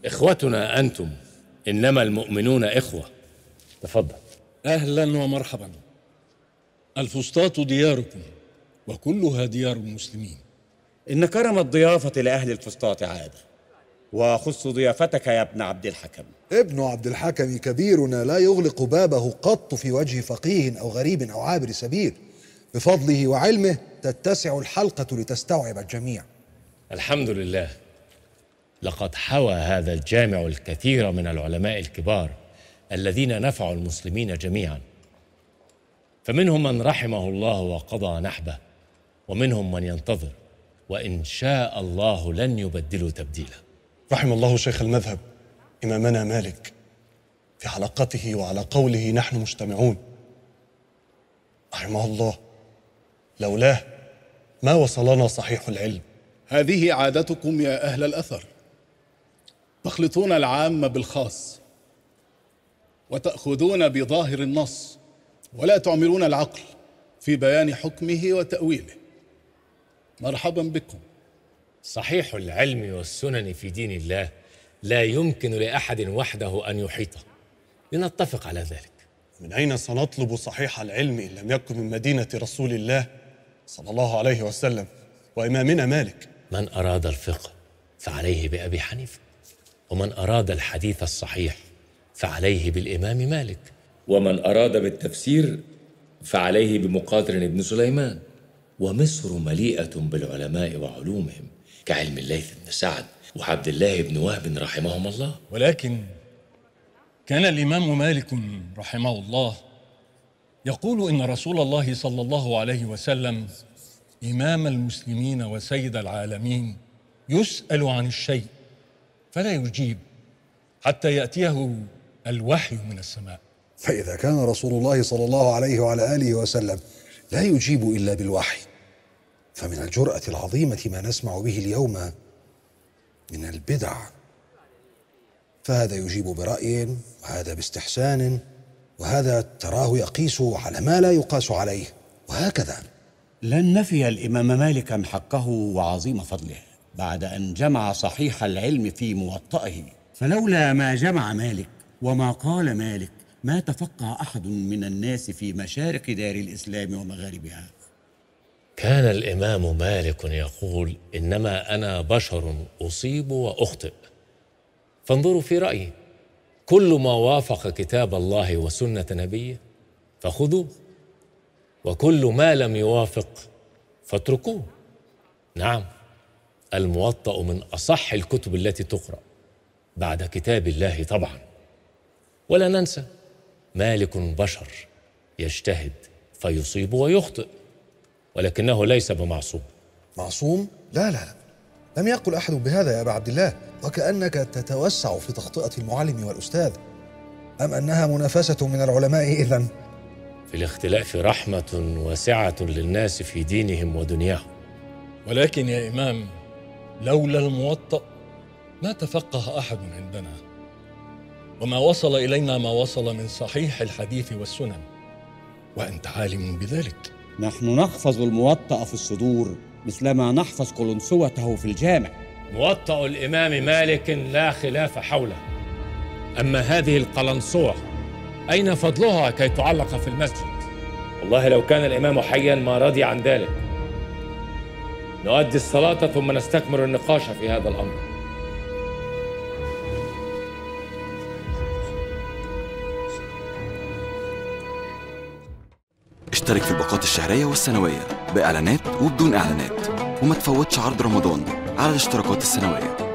إخوتنا أنتم، إنما المؤمنون إخوة. تفضل. أهلا ومرحبا. الفسطاط دياركم وكلها ديار المسلمين. إن كرم الضيافة لأهل الفسطاط عادة، وأخص ضيافتك يا ابن عبد الحكم. ابن عبد الحكم كبيرنا لا يغلق بابه قط في وجه فقيه أو غريب أو عابر سبيل. بفضله وعلمه تتسع الحلقة لتستوعب الجميع. الحمد لله. لقد حوى هذا الجامع الكثير من العلماء الكبار الذين نفعوا المسلمين جميعا، فمنهم من رحمه الله وقضى نحبه، ومنهم من ينتظر، وإن شاء الله لن يبدلوا تبديلا. رحم الله شيخ المذهب إمامنا مالك، في حلقته وعلى قوله نحن مجتمعون. رحمه الله، لولاه ما وصلنا صحيح العلم. هذه عادتكم يا أهل الأثر، تخلطون العام بالخاص، وتأخذون بظاهر النص، ولا تعملون العقل في بيان حكمه وتأويله. مرحبا بكم. صحيح العلم والسنن في دين الله لا يمكن لأحد وحده أن يحيطه، لنتفق على ذلك. من أين سنطلب صحيح العلم إن لم يكن من مدينة رسول الله صلى الله عليه وسلم وإمامنا مالك؟ من أراد الفقه فعليه بأبي حنيفة، ومن أراد الحديث الصحيح فعليه بالإمام مالك، ومن أراد بالتفسير فعليه بمقاتل بن سليمان. ومصر مليئة بالعلماء وعلومهم كعلم الليث بن سعد وعبد الله بن وهب رحمهم الله. ولكن كان الإمام مالك رحمه الله يقول إن رسول الله صلى الله عليه وسلم إمام المسلمين وسيد العالمين يسأل عن الشيء فلا يجيب حتى يأتيه الوحي من السماء. فإذا كان رسول الله صلى الله عليه وعلى آله وسلم لا يجيب إلا بالوحي، فمن الجرأة العظيمة ما نسمع به اليوم من البدع. فهذا يجيب برأي، وهذا باستحسان، وهذا تراه يقيس على ما لا يقاس عليه، وهكذا. لن نفي الإمام مالكا حقه وعظيم فضله بعد أن جمع صحيح العلم في موطئه، فلولا ما جمع مالك وما قال مالك ما تفقه أحد من الناس في مشارق دار الإسلام ومغاربها. كان الإمام مالك يقول: إنما أنا بشر أصيب وأخطئ، فانظروا في رأيي، كل ما وافق كتاب الله وسنة نبيه فخذوه، وكل ما لم يوافق فاتركوه. نعم، الموطأ من أصح الكتب التي تقرأ بعد كتاب الله طبعا. ولا ننسى مالك بشر يجتهد فيصيب ويخطئ، ولكنه ليس بمعصوم. معصوم؟ لا لا لا، لم يقل أحد بهذا يا أبا عبد الله، وكأنك تتوسع في تخطئة المعلم والأستاذ. أم أنها منافسة من العلماء إذن؟ في الاختلاف رحمة واسعة للناس في دينهم ودنياهم. ولكن يا إمام، لولا الموطأ ما تفقه أحد عندنا، وما وصل إلينا ما وصل من صحيح الحديث والسنن، وأنت عالم بذلك. نحن نحفظ الموطأ في الصدور مثلما نحفظ قلنسوته في الجامع. موطأ الإمام مالك لا خلاف حوله، أما هذه القلنسوة أين فضلها كي تعلق في المسجد؟ والله لو كان الإمام حيا ما رضي عن ذلك. نؤدي الصلاة ثم نستكمل النقاش في هذا الأمر. اشترك في الباقات الشهرية والسنوية بإعلانات وبدون إعلانات، وما تفوتش عرض رمضان على الاشتراكات السنوية.